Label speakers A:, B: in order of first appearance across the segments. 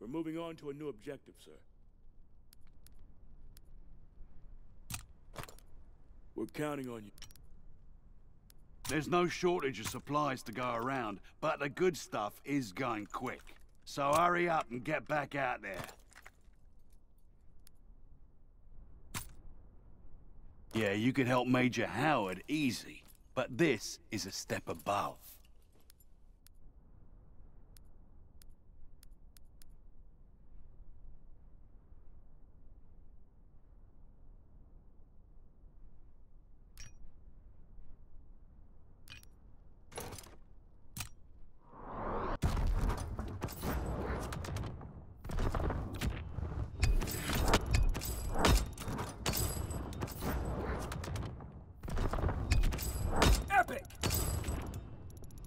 A: We're moving on to a new objective, sir. We're counting on you.
B: There's no shortage of supplies to go around, but the good stuff is going quick. So hurry up and get back out there. Yeah, you could help Major Howard easy, but this is a step above.
A: Epic!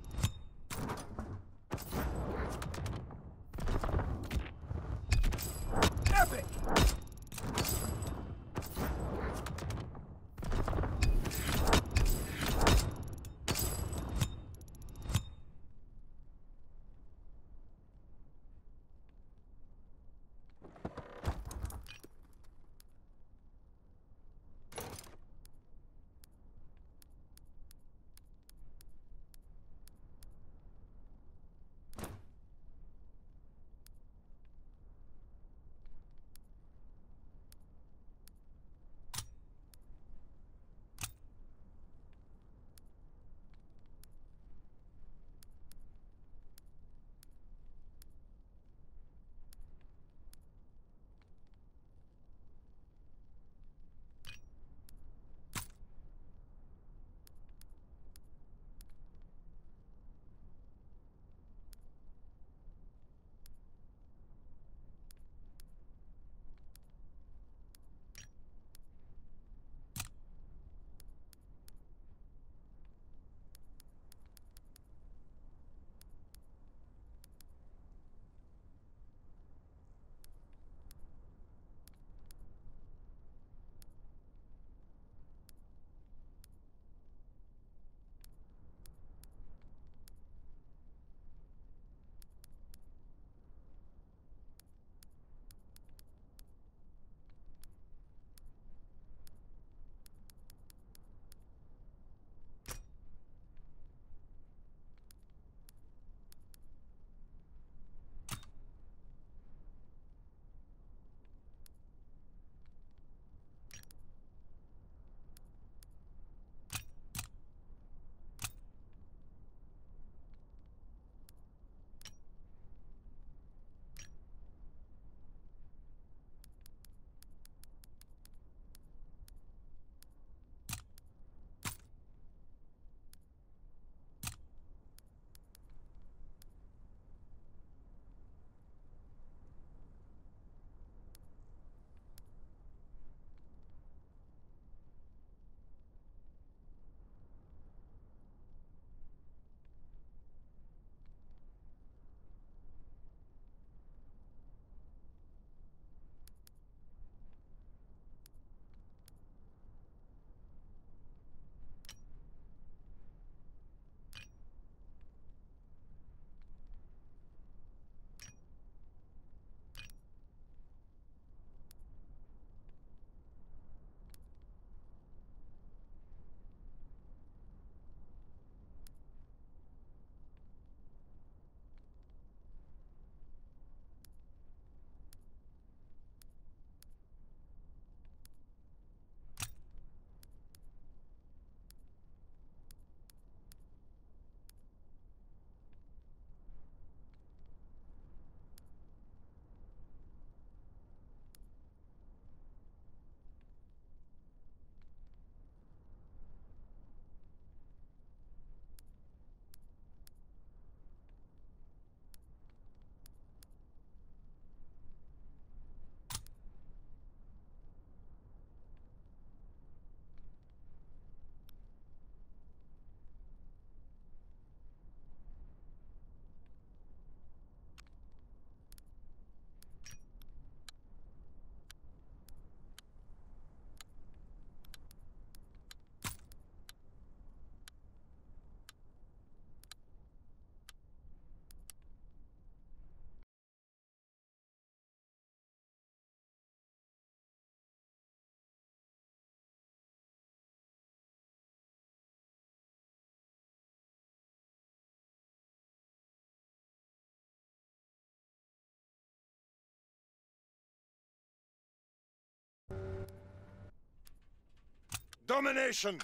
C: Domination!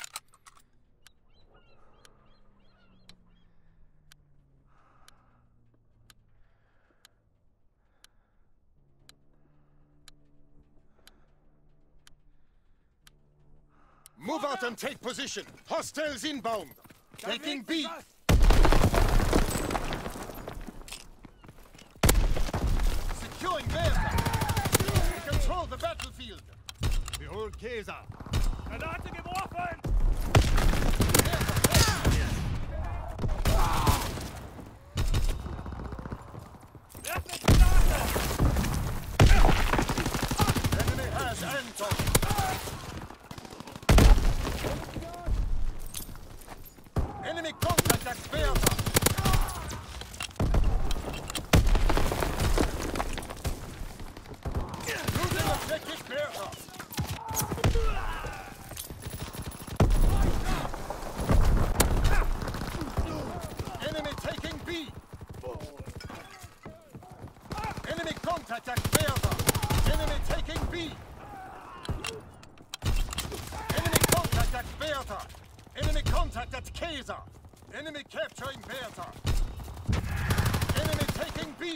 C: Move out and take position. Hostiles inbound. Taking B. Securing Bertha. Control the battlefield. Behold Kaiser.
A: Granate geworfen!
C: Enemy has Anton. Enemy contact at Bertha. Losing objective Bertha. Enemy taking B. Enemy contact at Bertha. Enemy taking B. Enemy contact at Bertha. Enemy contact at Kaiser. Enemy capturing Bertha. Enemy taking B.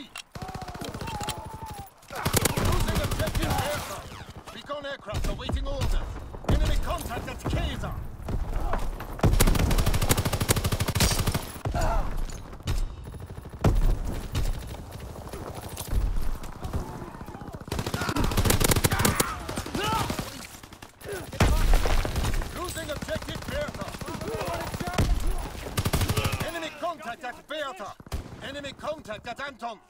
C: Losing objective Bertha. Recon aircraft awaiting orders. Enemy contact at Kaiser. Losing objective Bertha. Enemy contact at Bertha. Enemy contact at Anton.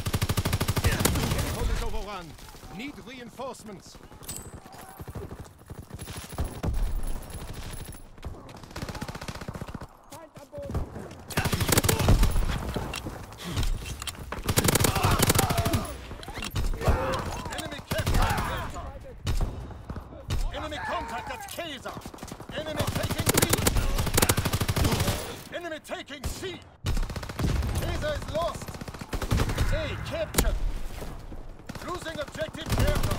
D: Hold is overrun. Need reinforcements.
C: Enemy capturing Bertha. Enemy contact at Kaiser. Enemy taking B. Enemy taking C. Kaiser is lost. A captured. Losing objective Bertha.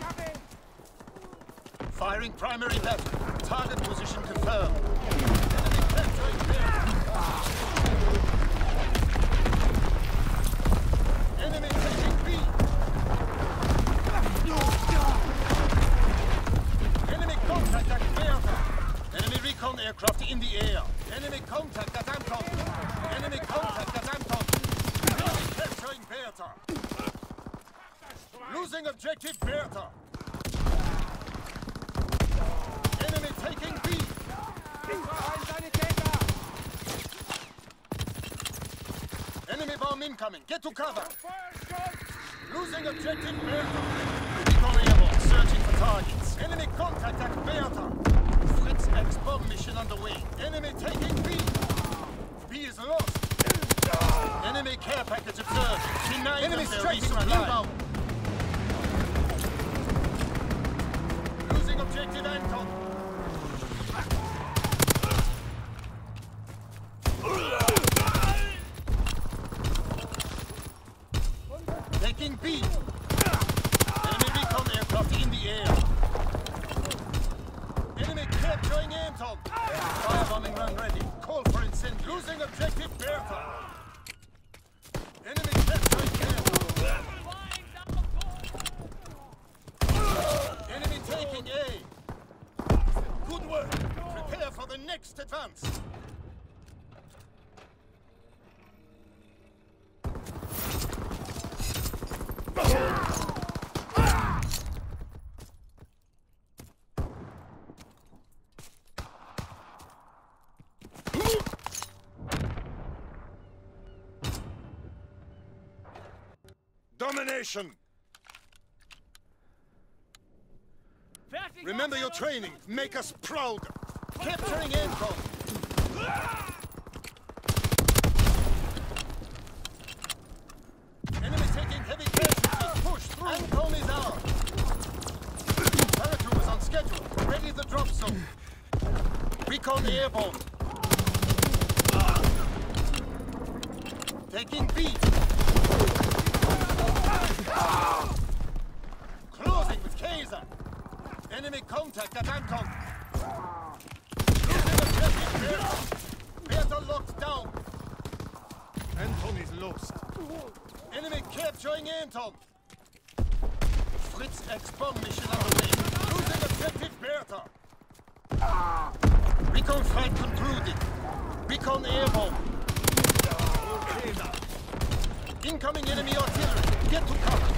C: Firing primary battery. Target position confirmed. Enemy capturing Bertha. Enemy taking B. Enemy contact at Bertha. Enemy recon aircraft in the air. Enemy contact at Anton. Enemy contact at Anton. Enemy capturing Bertha. Losing objective Bertha. Enemy taking B. Enemy bomb incoming. Get to cover. Losing objective Bertha. Recon airborne searching for targets. Enemy contact at Bertha. Fritz X bomb mission underway. Enemy taking B. B is lost. Enemy care package observed. Denied enemy striking inbound. Losing objective Anton. Taking B. Enemy recon aircraft in the air. Enemy capturing Anton. Firebombing run ready. Call for incendiary. Losing objective Bertha. Enemy capturing Bertha. Enemy taking A. Good work. Prepare for the next advance. Domination! Remember your training. Make us proud. Capturing Anton. Enemy taking heavy casualties. Push through. Anton is out. Paratroop is on schedule. Ready the drop zone. Recon airborne. Taking B. Closing with Kaiser. Enemy contact at Anton. Bertha locked down.
D: Anton is lost.
C: Enemy capturing Anton. Fritz X-bomb mission underway. Losing objective Bertha. Recon flight concluded. Recon airborne. Incoming enemy artillery. Get to cover.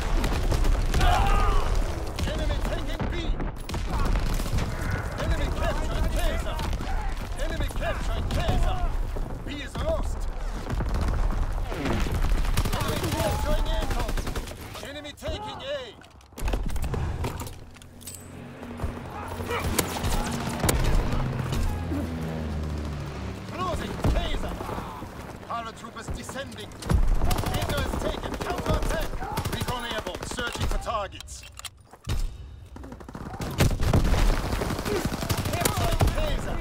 C: Enemy taking B. Enemy capturing Kaiser. Enemy capturing Kaiser. B is lost. Enemy capturing Anton. Enemy taking A. Closing Kaiser. Paratroopers descending. Kaiser is taken. Counter-attack. Recon airborne. Searching for targets. Capturing Kaiser.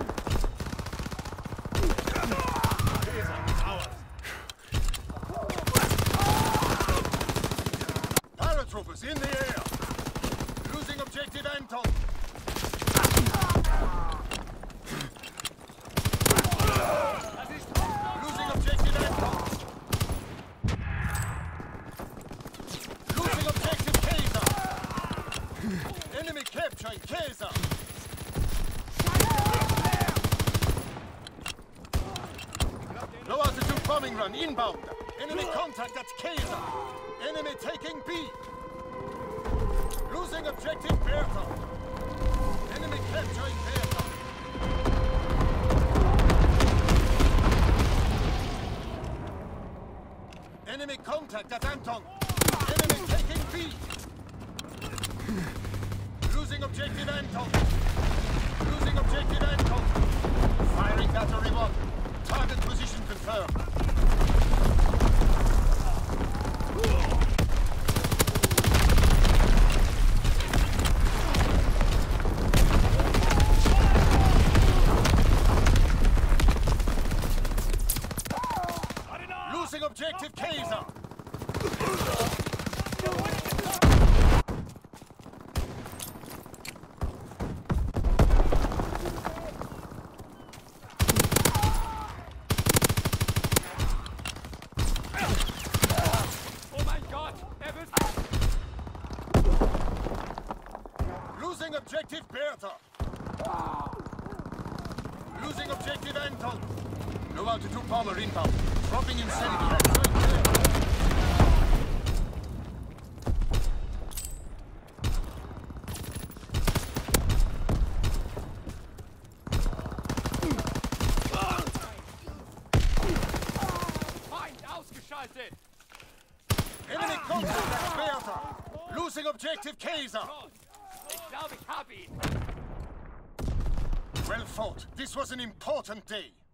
C: Paratroopers in the air. Losing objective Anton. Losing objective Anton. Losing objective Kaiser. Enemy capturing Kaiser. Low altitude bombing run inbound. Enemy contact at Kaiser. Enemy taking B. Losing objective Bertha. Enemy capturing Bertha. Enemy contact at Anton. Enemy taking B. Losing objective Anton. Losing objective Anton. Firing battery 1. Target position confirmed. Losing objective Kaiser.
A: Oh mein Gott! Er wird...
C: Losing objective Bertha. Losing objective Anton. Low altitude bomber inbound. Dropping insanity.
A: Feind ausgeschaltet!
C: Enemy contact at Bertha. Losing objective Kaiser.
A: Ich glaube, ich habe ihn!
C: Well fought. This was an important day.